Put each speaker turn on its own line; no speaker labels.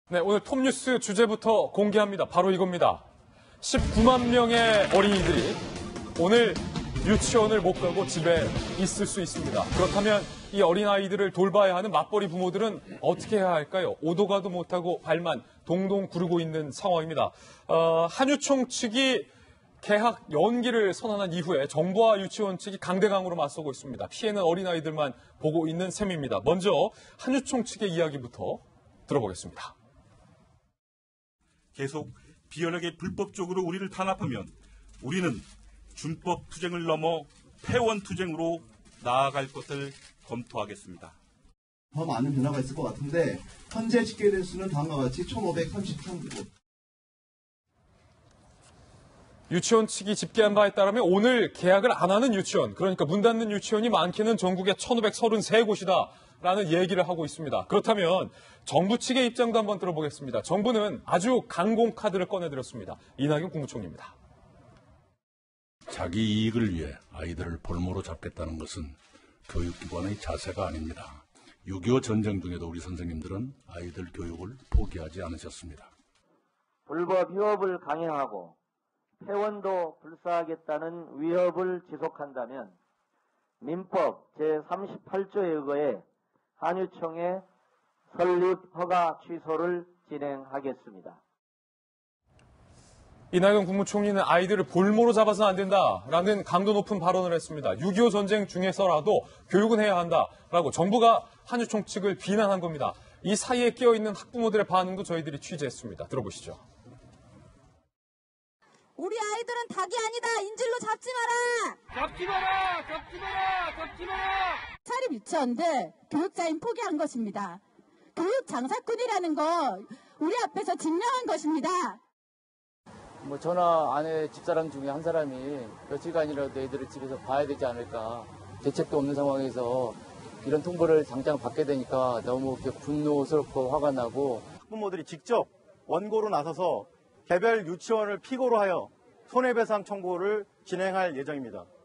네, 오늘 톱뉴스 주제부터 공개합니다. 바로 이겁니다. 19만 명의 어린이들이 오늘 유치원을 못 가고 집에 있을 수 있습니다. 그렇다면 이 어린아이들을 돌봐야 하는 맞벌이 부모들은 어떻게 해야 할까요? 오도 가도 못하고 발만 동동 구르고 있는 상황입니다. 한유총 측이 개학 연기를 선언한 이후에 정부와 유치원 측이 강대강으로 맞서고 있습니다. 피해는 어린아이들만 보고 있는 셈입니다. 먼저 한유총 측의 이야기부터 들어보겠습니다.
계속 비열하게 불법적으로 우리를 탄압하면 우리는 준법 투쟁을 넘어 폐원 투쟁으로 나아갈 것을 검토하겠습니다.
더 많은 변화가 있을 것 같은데 현재 집계된 수는 다음과 같이 1,533곳.
유치원 측이 집계한 바에 따르면 오늘 개학을 안 하는 유치원, 그러니까 문 닫는 유치원이 많게는 전국에 1,533곳이다라는 얘기를 하고 있습니다. 그렇다면 정부 측의 입장도 한번 들어보겠습니다. 정부는 아주 강공 카드를 꺼내들었습니다. 이낙연 국무총리입니다.
자기 이익을 위해 아이들을 볼모로 잡겠다는 것은 교육기관의 자세가 아닙니다. 6.25 전쟁 중에도 우리 선생님들은 아이들 교육을 포기하지 않으셨습니다.
불법 유업을 강행하고 폐원도 불사하겠다는 위협을 지속한다면 민법 제38조에 의거해 한유총의 설립 허가 취소를 진행하겠습니다.
이낙연 국무총리는 아이들을 볼모로 잡아서는 안 된다라는 강도 높은 발언을 했습니다. 6.25 전쟁 중에서라도 교육은 해야 한다라고 정부가 한유총 측을 비난한 겁니다. 이 사이에 끼어있는 학부모들의 반응도 저희들이 취재했습니다. 들어보시죠.
우리 아이들은 닭이 아니다. 인질로 잡지 마라.
잡지 마라. 잡지 마라. 잡지 마라.
사립 유치원들 교육자인 포기한 것입니다. 교육 장사꾼이라는 거 우리 앞에서 증명한 것입니다.
저나 아내 집사람 중에 한 사람이 며칠간이라도 애들을 집에서 봐야 되지 않을까. 대책도 없는 상황에서 이런 통보를 당장 받게 되니까 너무 분노스럽고 화가 나고.
학부모들이 직접 원고로 나서서 개별 유치원을 피고로 하여 손해배상 청구를 진행할 예정입니다.